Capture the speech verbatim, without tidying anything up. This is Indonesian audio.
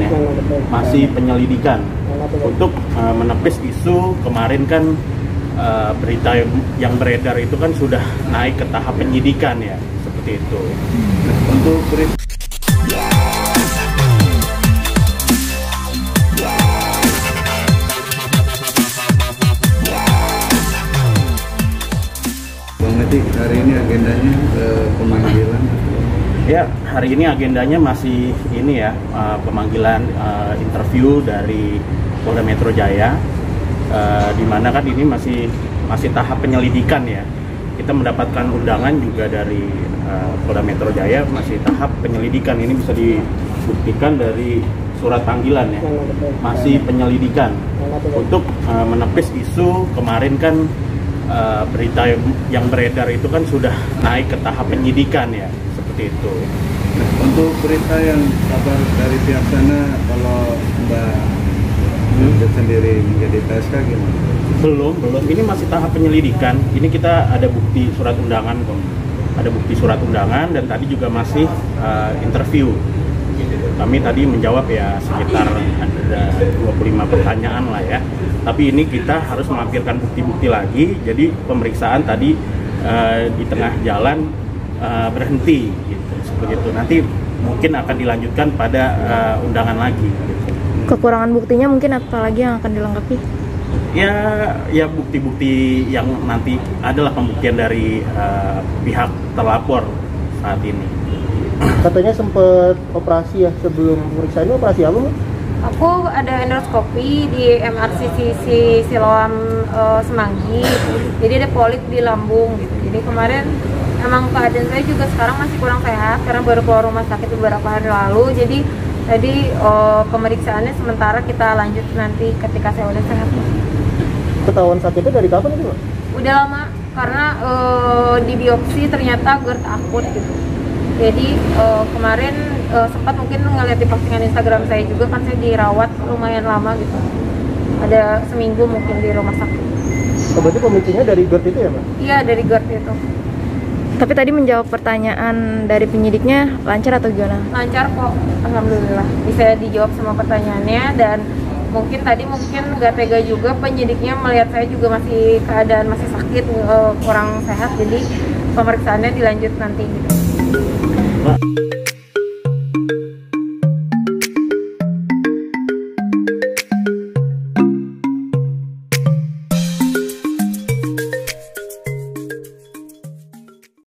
ya, masih penyelidikan untuk uh, menepis isu kemarin kan uh, berita yang, yang beredar itu kan sudah naik ke tahap penyidikan ya, seperti itu. Untuk berita Bang Nedi, hari ini agendanya eh, pemanggilan. Ya, hari ini agendanya masih ini ya, uh, pemanggilan uh, interview dari Polda Metro Jaya, uh, di mana kan ini masih masih tahap penyelidikan ya. Kita mendapatkan undangan juga dari uh, Polda Metro Jaya, masih tahap penyelidikan. Ini bisa dibuktikan dari surat panggilan ya, masih penyelidikan untuk uh, menepis isu kemarin kan uh, berita yang, yang beredar itu kan sudah naik ke tahap penyidikan ya. Itu. Nah, untuk berita yang kabar dari pihak sana, kalau Mbak hmm. sendiri menjadi P S K gimana? Belum, belum. Ini masih tahap penyelidikan. Ini kita ada bukti surat undangan kok. Ada bukti surat undangan dan tadi juga masih uh, interview. Kami tadi menjawab ya sekitar ada dua puluh lima pertanyaan lah ya. Tapi ini kita harus melampirkan bukti-bukti lagi. Jadi pemeriksaan tadi uh, di tengah jalan Uh, berhenti gitu, seperti itu. Nanti mungkin akan dilanjutkan pada uh, undangan lagi gitu. Kekurangan buktinya mungkin apa lagi yang akan dilengkapi? Ya, ya bukti-bukti yang nanti adalah pembuktian dari uh, pihak terlapor saat ini. Katanya sempat operasi ya sebelum pemeriksaan, ini operasi apa, Mbak? Aku ada endoskopi di M R C C Siloam uh, Semanggi, jadi ada polip di lambung gitu. Jadi kemarin emang keadaan saya juga sekarang masih kurang sehat karena baru keluar rumah sakit beberapa hari lalu. Jadi tadi uh, pemeriksaannya sementara kita lanjut nanti ketika saya udah sehat. Ketahuan sakitnya dari kapan itu, Mbak? Udah lama karena uh, di biopsi ternyata GERD akut gitu. Jadi uh, kemarin uh, sempat mungkin ngeliat di postingan Instagram saya juga kan, saya dirawat lumayan lama gitu. Ada seminggu mungkin di rumah sakit. Oh, berarti pemicunya dari GERD itu ya, Mbak? Iya, dari GERD itu. Tapi tadi menjawab pertanyaan dari penyidiknya lancar atau gimana? Lancar kok, alhamdulillah. Bisa dijawab semua pertanyaannya dan mungkin tadi mungkin nggak tega juga penyidiknya melihat saya juga masih keadaan masih sakit, uh, kurang sehat, jadi pemeriksaannya dilanjut nanti gitu.